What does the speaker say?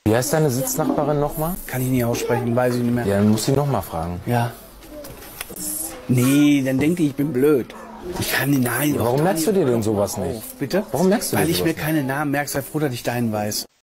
Wie heißt deine Sitznachbarin nochmal? Kann ich nicht aussprechen, weiß ich nicht mehr. Ja, dann muss ich nochmal fragen. Ja. Nee, dann denkt die, ich bin blöd. Ich kann den Namen. Warum merkst du dir denn sowas nicht? Bitte? Warum merkst du dir Weil ich sowas mir nicht? keine Namen merke, sei froh, dass ich deinen weiß.